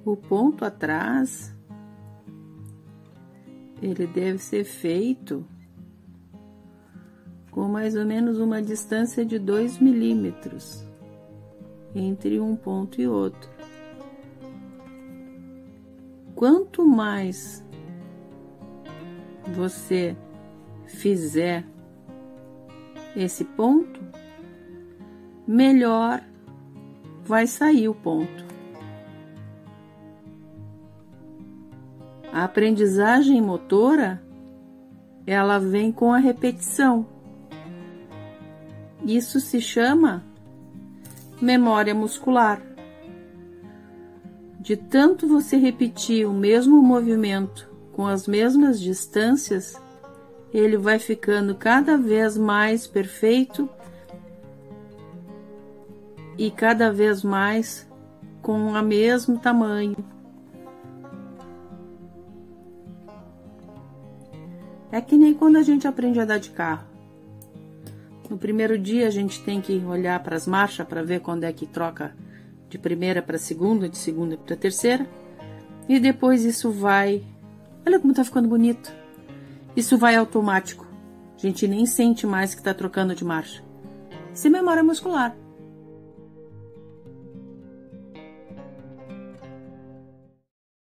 O ponto atrás, ele deve ser feito com mais ou menos uma distância de 2 milímetros entre um ponto e outro. Quanto mais você fizer esse ponto, melhor vai sair o ponto. A aprendizagem motora, ela vem com a repetição. Isso se chama memória muscular. De tanto você repetir o mesmo movimento com as mesmas distâncias, ele vai ficando cada vez mais perfeito e cada vez mais com o mesmo tamanho. É que nem quando a gente aprende a andar de carro. No primeiro dia a gente tem que olhar para as marchas para ver quando é que troca de primeira para segunda, de segunda para terceira. E depois isso vai... Olha como tá ficando bonito. Isso vai automático. A gente nem sente mais que está trocando de marcha. Isso é memória muscular.